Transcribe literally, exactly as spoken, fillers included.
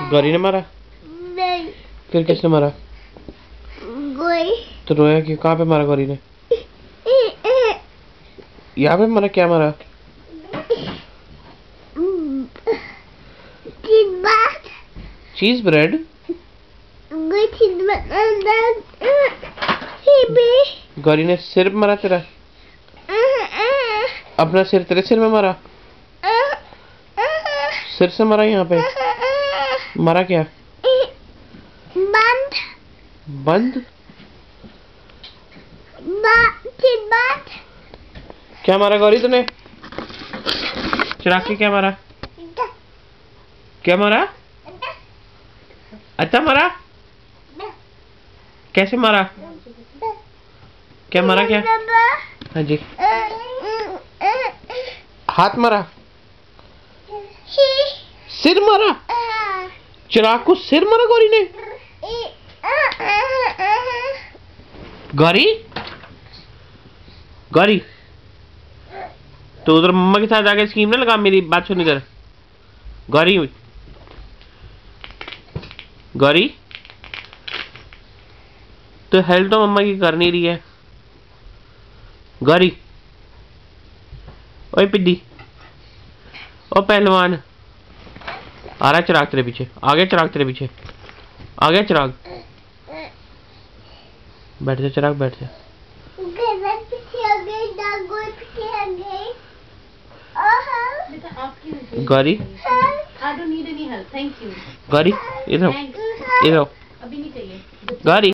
गौरी ने मारा? नहीं। फिर किसने मारा? गौरी। तो रोया क्यों? कहाँ पे मारा गौरी ने? यहाँ पे मारा? क्या मारा? चीज ब्रेड। गौरी ने सिर पे मारा तेरा? अपना सिर तेरे सिर में मारा? सिर से मारा? यहाँ पे मारा क्या? बंद बंद बंद। क्या मारा गौरी तूने? चिराग के क्या मारा? क्या मारा? अच्छा मारा? कैसे मारा? क्या मारा? क्या? हाँ जी। हाथ मारा? सिर मारा? चिराग को सिर मारा गौरी ने? गौरी गौरी तो उधर मम्मा के साथ जाके स्कीम ना लगा। मेरी बात सुन इधर। गौरी गौरी तो हेल्प तो मम्मा की कर नहीं रही है। गौरी ओए पिद्दी ओ पहलवान आ रहा चिराग तेरे पीछे। आ गया चिराग तेरे पीछे। आ गया चिराग। बैठ जा चिराग बैठ जा। गौरी गौरी इधर इधर गौरी